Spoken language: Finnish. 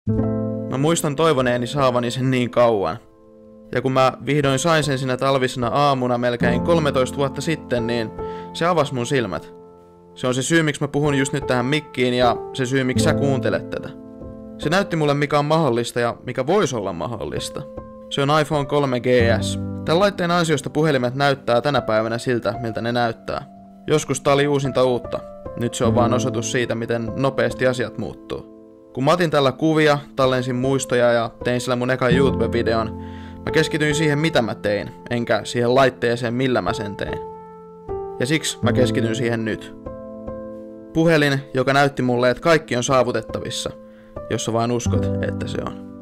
Mä muistan toivoneeni saavani sen niin kauan. Ja kun mä vihdoin sain sen sinä talvisena aamuna melkein 13 vuotta sitten, niin se avasi mun silmät. Se on se syy, miksi mä puhun just nyt tähän mikkiin ja se syy, miksi sä kuuntelet tätä. Se näytti mulle, mikä on mahdollista ja mikä voisi olla mahdollista. Se on iPhone 3GS. Tämän laitteen ansiosta puhelimet näyttää tänä päivänä siltä, miltä ne näyttää. Joskus tää oli uusinta uutta. Nyt se on vaan osoitus siitä, miten nopeasti asiat muuttuu. Kun mä otin tällä kuvia, tallensin muistoja ja tein sillä mun ekan YouTube-videon, mä keskityin siihen, mitä mä tein, enkä siihen laitteeseen, millä mä sen tein. Ja siksi mä keskityn siihen nyt. Puhelin, joka näytti mulle, että kaikki on saavutettavissa, jos sä vain uskot, että se on.